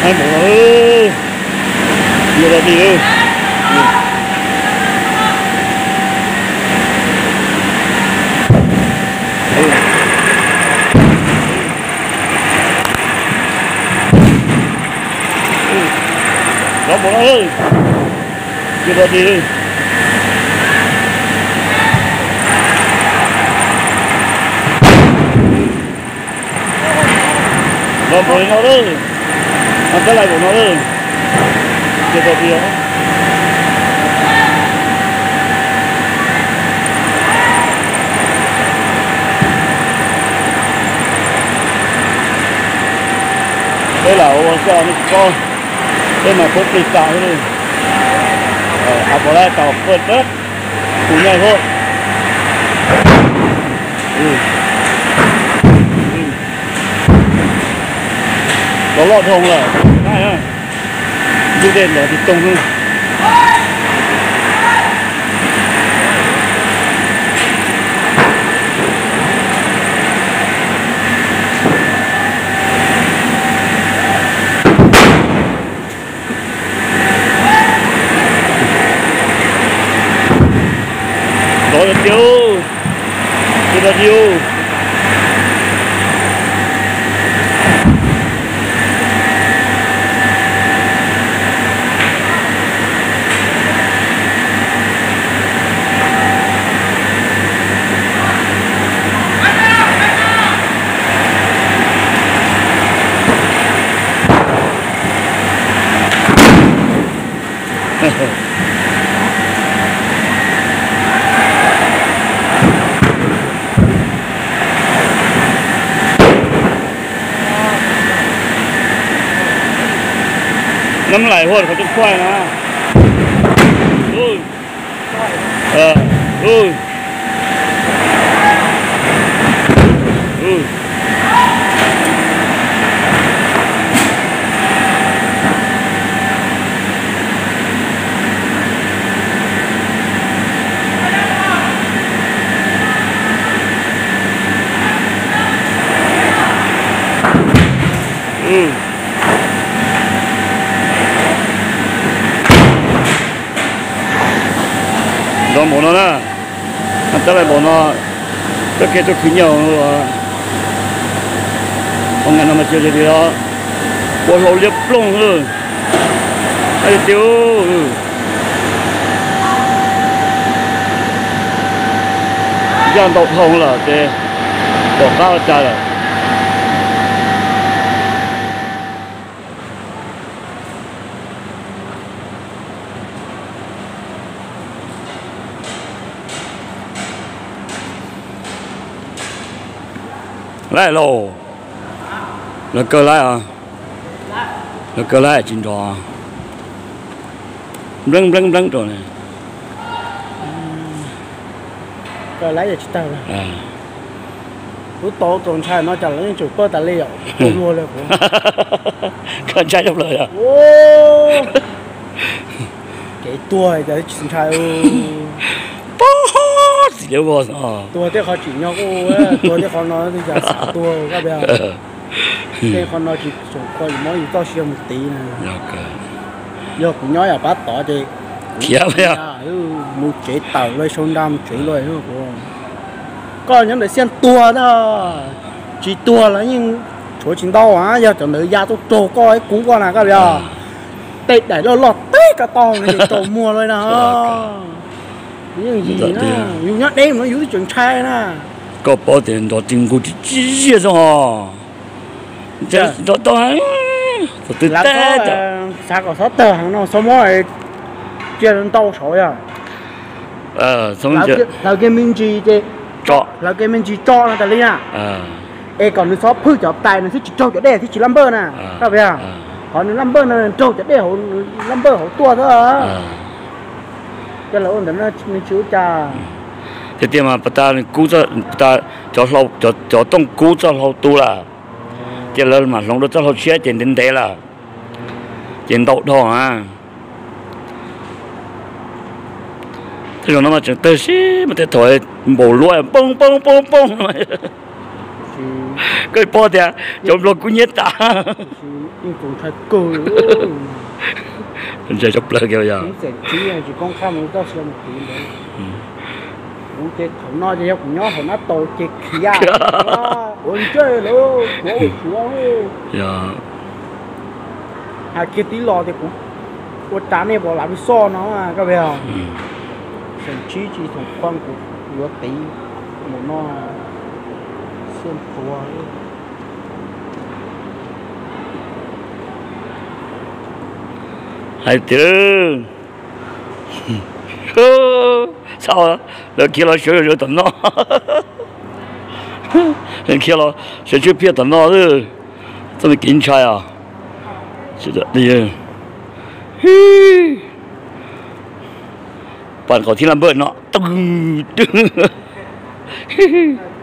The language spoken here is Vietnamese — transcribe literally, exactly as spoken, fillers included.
hai bộ ơi nhiều là gì ơi đó bộ ơi nhiều là gì ơi đó bộ nó đó ăn cái lại bộ nó đó nhiều là gì đó đây là ô xe nó con đây mà có tịch tạo thế này à bỏ lại tàu vượt đất cùng nhau thôi có lọt hồng là này ha đưa đèn để thì tung hơn rồi tiêu tiêu là tiêuน้ำไหลหัวเขาจะควายนะอุ้ยเอออุ้ยอุ้ยอืมđó bộ nó nè, anh ta lại bộ nó, tất cả tôi khuyến nhau rồi, ông anh nó mà chơi gì đó, bộ lỗ liệp lông rồi, ai tiêu, gian đậu thông là thế, bỏ cao cha rồi. Lại lô là cơ lại à là cơ lại chín trò răng răng răng rồi này cơ lại là chín tao à lúc tổ tuần trai nó chẳng lấy chụp bơ tà liều không mua được con trai trong lời à ô cái tuổi đấy chín trai dễ vô sao tua tiếc họ chỉ nhau ô á tua tiếc họ nói thì giờ xả tua các bé cái họ nói chỉ số coi mỗi gì to xíu một tí này giờ cũng nói là bắt tỏ thì kia vậy à một chế tàu lấy sông đam chế lấy nữa coi những để xem tua đó chỉ tua là nhưng chỗ chính đau á giờ chẳng đợi ra tôi trổ coi cú con nào các bé tệ để nó lọt tét cả to thì trổ mua rồi nè những gì nữa, dùng nhát đêm nó dùng chuyện trai nè. Có bao tiền đó tiền của chỉ gì rồi, đó đó đó, từ từ tết sao có sáu tờ hàng nào số mỗi chia lên tàu sỏi à? Ờ, xong rồi. Là cái minh chi thế. Cho. Là cái minh chi cho nó tại lý à? Ờ. Ê còn nó shop phơi chọc tài nó sẽ cho chỗ đây thì chỉ number nè, các bạn à? Còn number nó cho chỗ đây hổ number hổ tua thôi à? Cho là ổn định nó chú cha thế thì mà ta cứu cho ta cho lâu cho cho tông cứu cho lâu tu là cho lên mà lòng đó cho lâu chia tiền đến đấy là tiền đậu thôi à thế còn nó mà chẳng tới xí mà thế thôi bổ lúa bông bông bông bông cái bao tiền chồng lo cũng nhất ta nhưng cũng thật cười giờ chụp lại kêu giờ chỉ chỉ chỉ con khăm nó cho xem một tí đấy cũng chết thằng nó chỉ cũng nhớ thằng nó tổ chết kia ổn chơi luôn của của dạ hai kia tí lò thì cũng của trán này bỏ lại bị so nó à các bạn thằng chí chỉ thằng khoan của lúa tí một nó xem của hai tiếng sao đó là kia là chơi rồi tận nó kia là chơi chơi phía tận nó đó这么精彩啊是的对bạn có thiên làm bợn nó